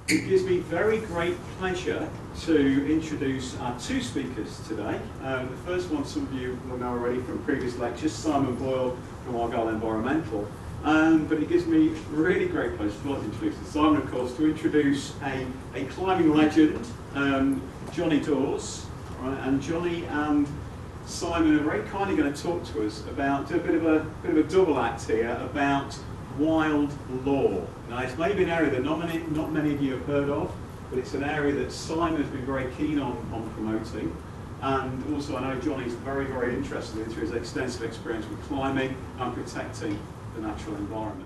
It gives me very great pleasure to introduce our two speakers today. The first one some of you will know already from previous lectures, Simon Boyle from Argyll Environmental. But it gives me really great pleasure to introduce Simon, of course, to introduce a climbing legend, Johnny Dawes. Right? And Johnny and Simon are very kindly going to talk to us about, do a bit of a double act here about wild law. Now, it's maybe an area that not many of you have heard of, but it's an area that Simon has been very keen on promoting. And also, I know Johnny's very, very interested in through his extensive experience with climbing and protecting the natural environment.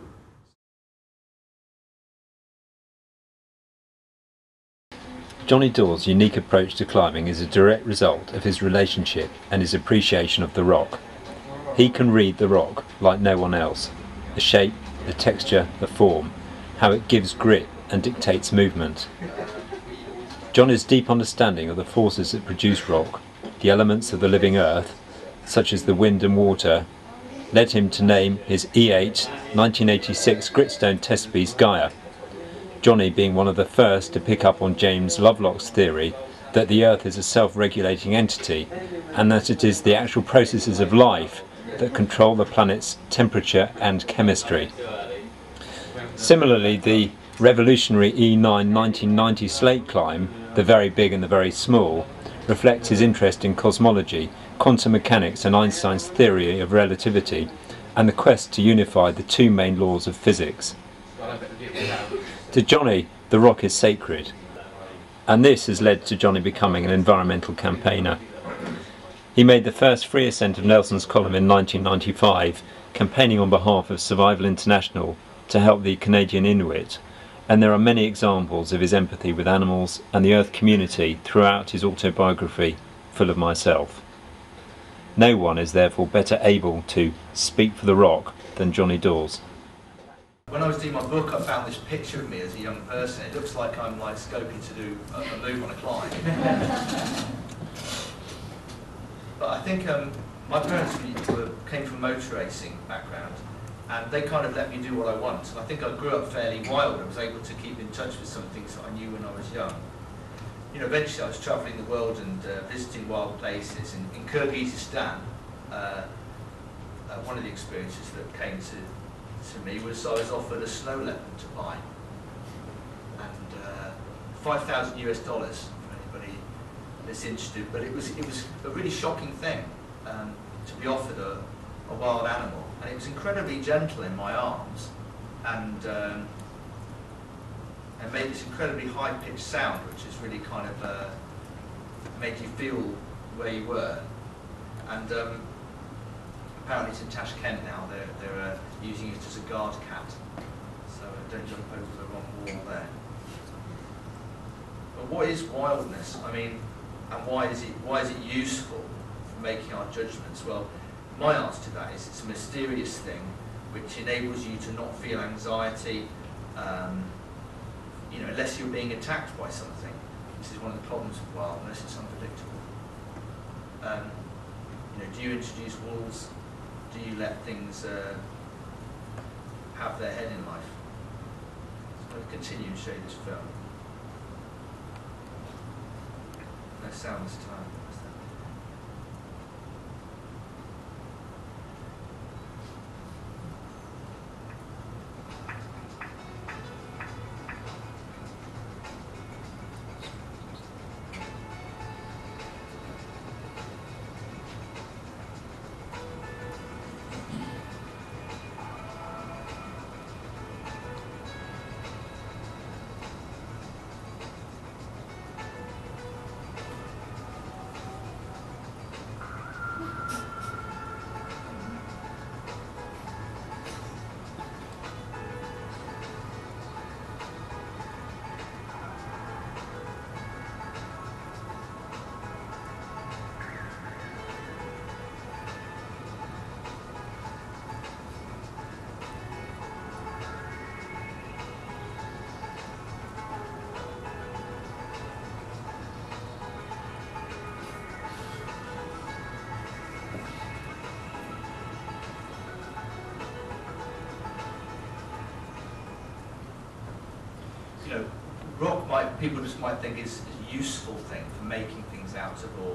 Johnny Dawes' unique approach to climbing is a direct result of his relationship and his appreciation of the rock. He can read the rock like no one else. The shape, the texture, the form, how it gives grip and dictates movement. Johnny's deep understanding of the forces that produce rock, the elements of the living earth, such as the wind and water, led him to name his E8 1986 gritstone test piece Gaia. Johnny being one of the first to pick up on James Lovelock's theory that the earth is a self-regulating entity and that it is the actual processes of life that control the planet's temperature and chemistry. Similarly, the revolutionary E9 1990 slate climb, the very big and the very small, reflects his interest in cosmology, quantum mechanics and Einstein's theory of relativity, and the quest to unify the two main laws of physics. To Johnny, the rock is sacred, and this has led to Johnny becoming an environmental campaigner. He made the first free ascent of Nelson's Column in 1995, campaigning on behalf of Survival International to help the Canadian Inuit, and there are many examples of his empathy with animals and the Earth community throughout his autobiography, Full of Myself. No one is therefore better able to speak for the rock than Johnny Dawes. When I was doing my book, I found this picture of me as a young person. It looks like I'm like scoping to do a move on a climb. But I think my parents came from a motor racing background, and they kind of let me do what I want. And I think I grew up fairly wild. I was able to keep in touch with some things that I knew when I was young. You know, eventually I was travelling the world and visiting wild places. In Kyrgyzstan, one of the experiences that came to me was I was offered a snow leopard to buy, and $5,000 US for anybody that's interested. But it was a really shocking thing to be offered a wild animal, and it was incredibly gentle in my arms, and made this incredibly high-pitched sound, which is really kind of made you feel where you were. And apparently it's in Tashkent now. They're using it as a guard cat, so don't jump over the wrong wall there. But what is wildness? I mean, and why is it useful for making our judgments? Well, my answer to that is it's a mysterious thing which enables you to not feel anxiety, you know, unless you're being attacked by something. This is one of the problems of wildness, it's unpredictable. You know, do you introduce wolves? Do you let things have their head in life? So I'm going to continue and show you this film. No sound this time. rock people just might think is a useful thing for making things out of, or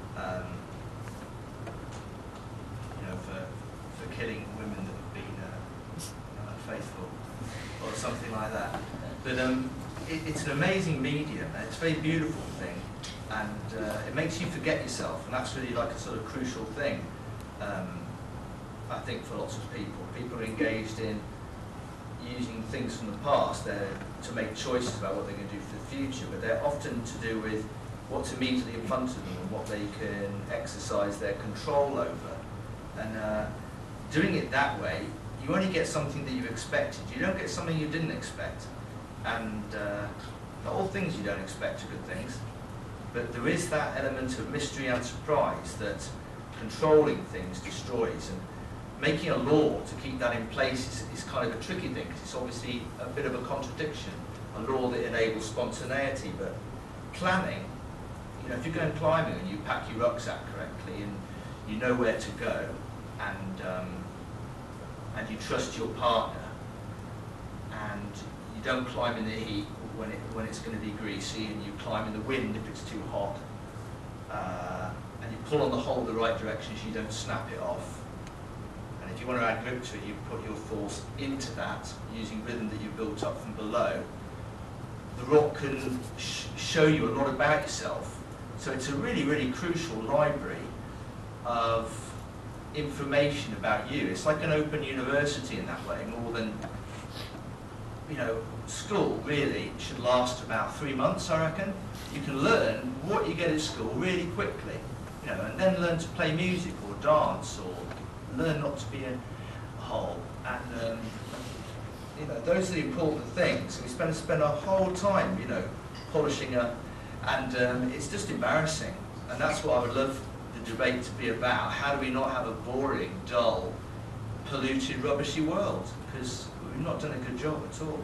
you know, for killing women that have been unfaithful or something like that. But it's an amazing medium, and it's a very beautiful thing, and it makes you forget yourself, and that's really like a sort of crucial thing, I think, for lots of people. People are engaged in using things from the past to make choices about what they're going to do for the future, but they're often to do with what's immediately in front of them and what they can exercise their control over. And doing it that way, you only get something that you expected. You don't get something you didn't expect. And not all things you don't expect are good things, but there is that element of mystery and surprise that controlling things destroys. And making a law to keep that in place is kind of a tricky thing, because it's obviously a bit of a contradiction. A law that enables spontaneity, but planning, you know, if you're going climbing and you pack your rucksack correctly and you know where to go, and you trust your partner, and you don't climb in the heat when it's going to be greasy, and you climb in the wind if it's too hot, and you pull on the hole the right direction so you don't snap it off. And if you want to add grip to it, you put your force into that using rhythm that you've built up from below. The rock can show you a lot about yourself. So it's a really, really crucial library of information about you. It's like an open university in that way, more than, you know, school really should last about 3 months, I reckon. You can learn what you get at school really quickly, you know, and then learn to play music or dance, or learn not to be a hole. And you know, those are the important things. We spend our whole time, you know, polishing up, and it's just embarrassing. And that's what I would love the debate to be about. How do we not have a boring, dull, polluted, rubbishy world? Because we've not done a good job at all.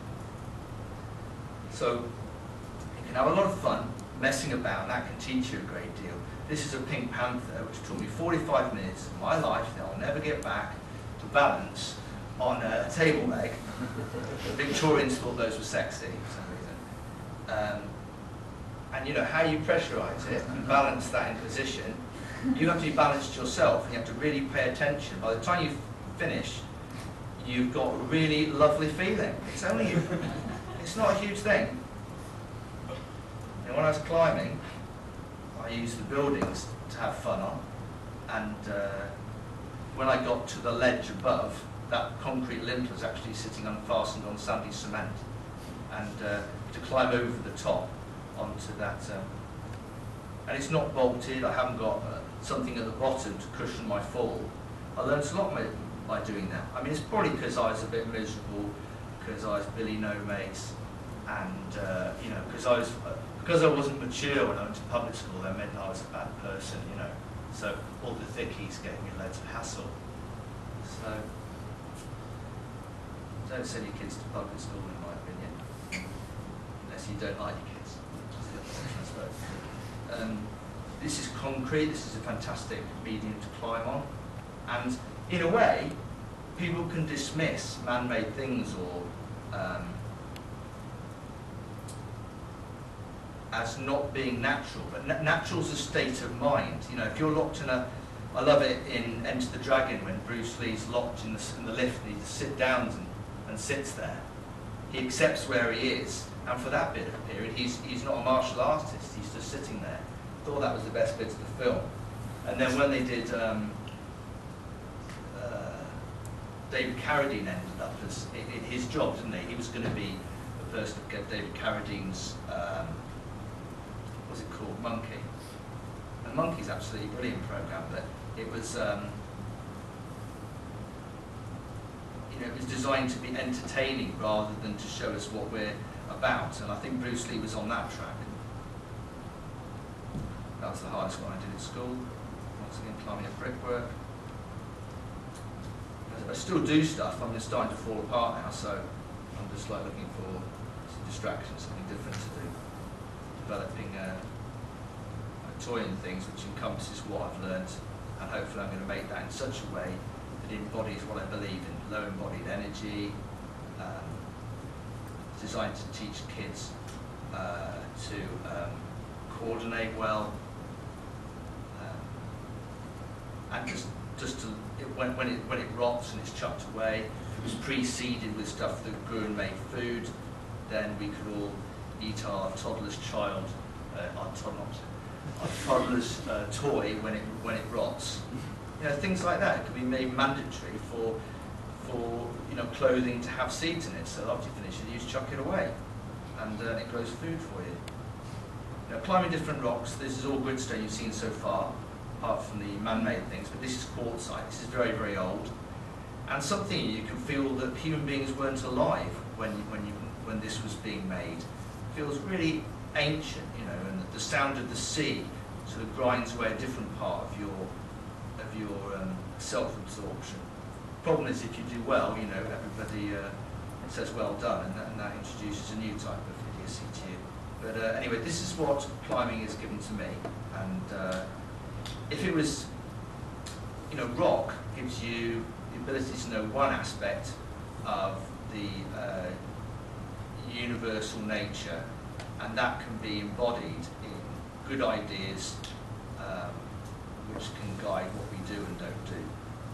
So you can have a lot of fun messing about, and that can teach you a great deal. This is a Pink Panther, which took me 45 minutes of my life that I'll never get back to balance on a table leg. The Victorians thought those were sexy for some reason. And you know, how you pressurize it and balance that in position, you have to be balanced yourself, and you have to really pay attention. By the time you finish, you've got a really lovely feeling. It's not a huge thing. And when I was climbing, I used the buildings to have fun on, and when I got to the ledge above, that concrete lintel was actually sitting unfastened on sandy cement, and to climb over the top onto that, and it's not bolted. I haven't got something at the bottom to cushion my fall. I learned a lot by doing that. I mean, it's probably because I was a bit miserable, because I was Billy No Mates, and you know, because I wasn't mature when I went to public school. That meant I was a bad person, you know. So all the thickies gave me loads of hassle. So don't send your kids to public school, in my opinion, unless you don't like your kids. That's the other option, I suppose. This is concrete. This is a fantastic medium to climb on, and in a way, people can dismiss man-made things or as not being natural, but natural's a state of mind. You know, if you're locked in a, I love it in Enter the Dragon when Bruce Lee's locked in the lift and he just sits down and sits there. He accepts where he is, and for that bit of period, he's not a martial artist. He's just sitting there. I thought that was the best bit of the film. And then when they did, David Carradine ended up as in his job, didn't he? He was going to be the person to get David Carradine's. What's it called? Monkey. And Monkey's absolutely brilliant program, but it was, you know, it was designed to be entertaining rather than to show us what we're about. And I think Bruce Lee was on that track. That was the hardest one I did at school. Once again, climbing up brickwork. I still do stuff. I'm just starting to fall apart now, so I'm just like looking for some distractions, something different to do. Developing a toy and things which encompasses what I've learned, and hopefully I'm going to make that in such a way that it embodies what I believe in: low embodied energy, designed to teach kids to coordinate well, and just to, when it rots and it's chucked away, it was preceded with stuff that grew and made food. Then we could all eat our toddler's toddler's toy when it rots. You know, things like that. It could be made mandatory for clothing to have seeds in it. So after you finish it, you just chuck it away, and it grows food for you. You know, climbing different rocks. This is all gridstone you've seen so far, apart from the man-made things. But this is quartzite. This is very, very old, and something you can feel that human beings weren't alive when this was being made. It feels really ancient, you know, and the sound of the sea sort of grinds away a different part of your self-absorption. Problem is, if you do well, you know, everybody says well done, and that introduces a new type of idiocy to you. But anyway, this is what climbing is given to me, and if it was, you know, rock gives you the ability to know one aspect of the universal nature, and that can be embodied in good ideas which can guide what we do and don't do.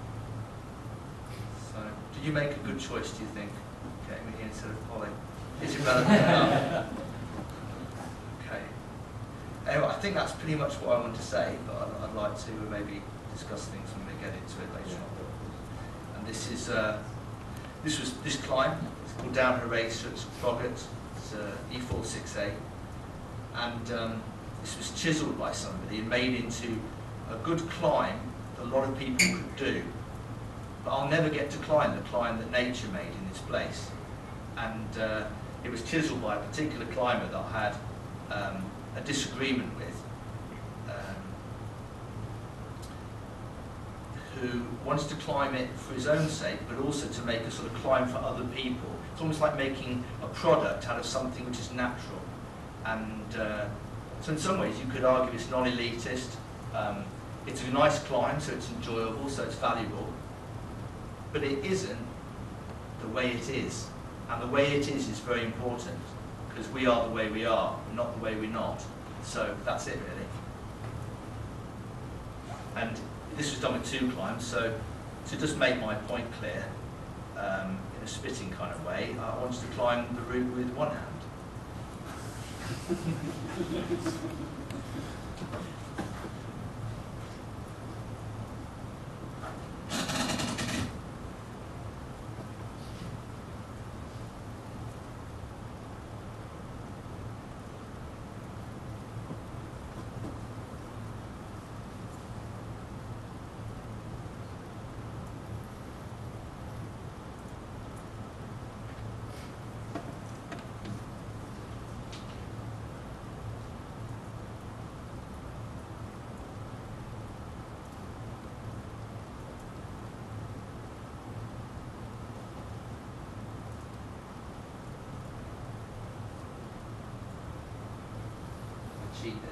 So, did you make a good choice, do you think, getting me here instead of Polly? Is it relevant enough? Okay. Anyway, I think that's pretty much what I want to say, but I'd like to maybe discuss things when we get into it later on. And this is this climb. It's called Down Racer. It's Froggatt. It's E46A, and this was chiselled by somebody and made into a good climb that a lot of people could do. But I'll never get to climb the climb that nature made in its place. And it was chiselled by a particular climber that I had a disagreement with, who wanted to climb it for his own sake, but also to make a sort of climb for other people. It's almost like making a product out of something which is natural. And so in some ways you could argue it's non-elitist. It's a nice climb, so it's enjoyable, so it's valuable. But it isn't the way it is. And the way it is very important, because we are the way we are, we're not the way we're not. So that's it, really. And this was done with 2 climbs, so to just make my point clear, in a spitting kind of way, I wanted to climb the route with one hand. Cheat